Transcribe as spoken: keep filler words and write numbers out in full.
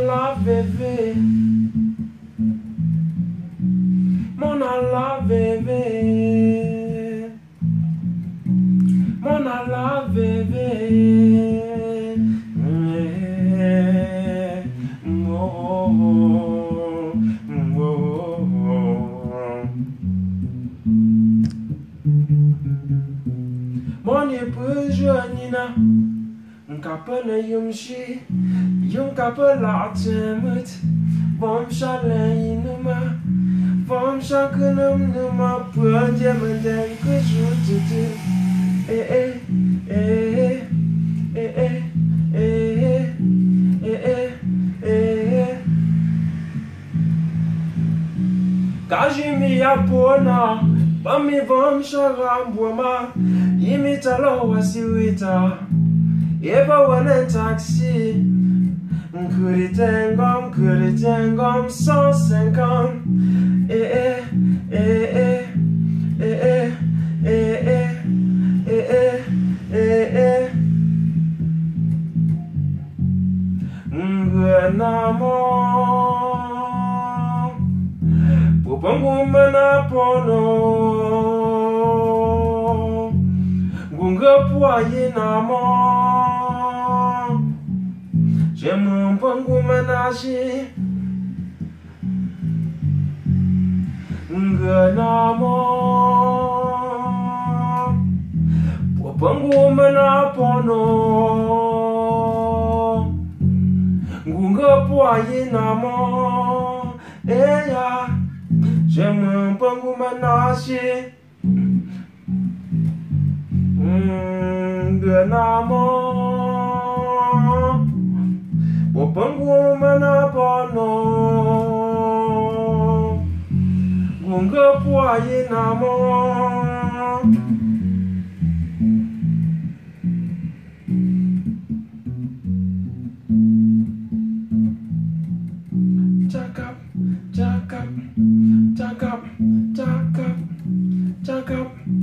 la bébé, mon la bébé, mon la bébé, oh, oh, oh. Mon épouse Joanina, un capel yumshi, yum capel atemut, vom shalen numa, vom shakunum numa, purdiamanden kujutu, eh eh eh eh eh eh eh eh eh. Kajimi apona, bami vom sharambwama, imitalo wasiwita. Eva wana taxi, kuritengom, kuritengom, cent cinquante. Eh eh eh eh eh eh eh eh eh eh. Nganamo, pupangu mana pono, gunga puaye namo. J'aime un bon goût ménager. Nganamo, pour bon goût ménapono. Gunga poye namo. Eh ya, j'aime un bon goût ménager. Nganamo. Opangu manapono, gunga puaye namo. Jack up, jack up, jack up, jack up, jack up.